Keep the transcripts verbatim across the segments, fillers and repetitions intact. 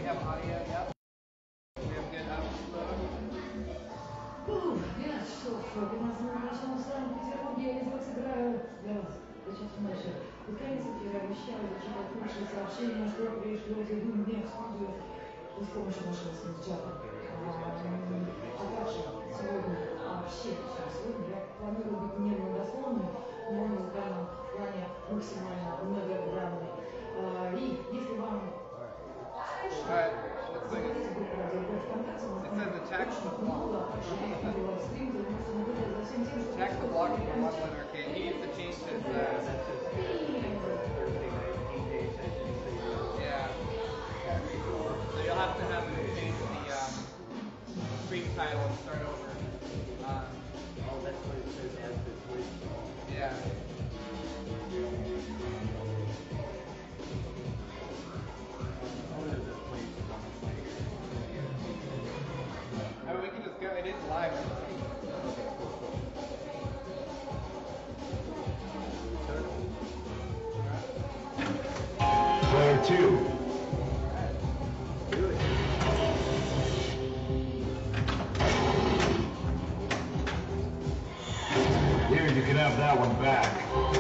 have audio, yep. We have good upload. Я что, в пятнадцатом нашем Санкт-Петербурге я здесь играю для вас. Сейчас ночью. Под конец эфира обещаю зачитать лучшие сообщения, что пришлете мне в студию с помощью нашего снегчата. А также сегодня, вообще сегодня я планирую быть немногословной, но в музыкальном плане максимально многогранной. И если вам Alright, looks like it, it says attack the block. Attack the block from the One Arcade. He needs to change his, uh, yeah. So you'll have to have him change the, um, stream title and start over. Um, oh, that's what it says as the Twitch. Yeah. I mean, we can just go, it is live. Player two. Here, you can have that one back.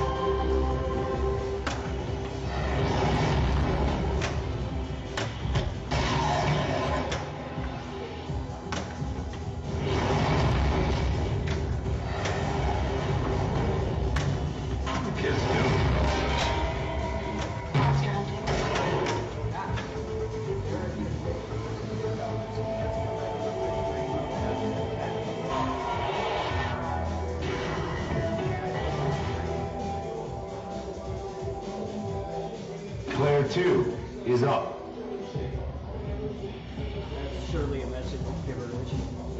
Player two is up. That's surely a message giver, Rich.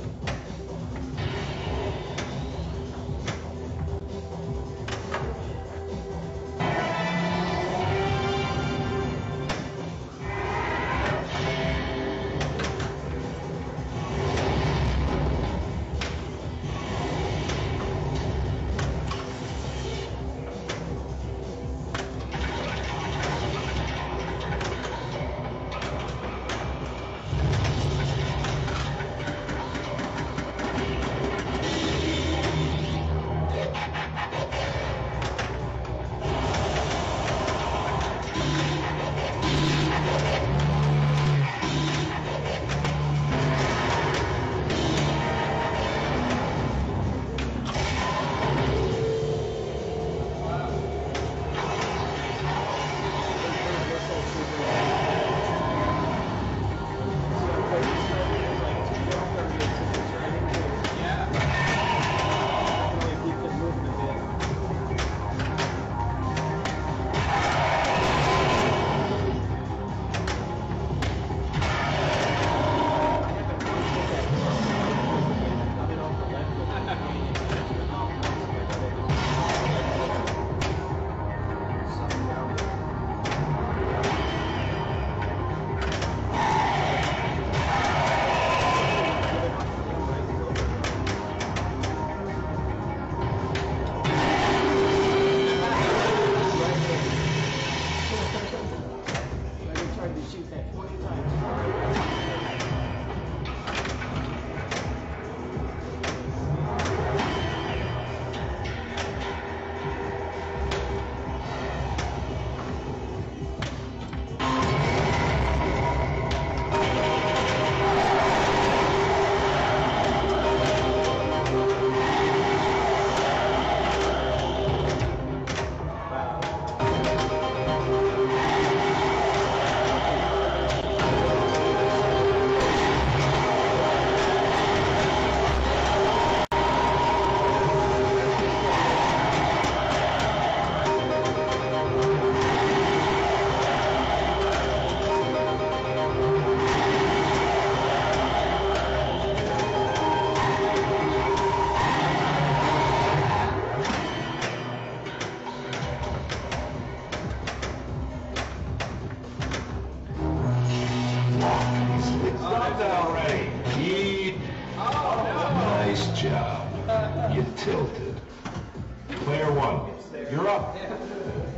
Nice job. You tilted. Player one, you're up.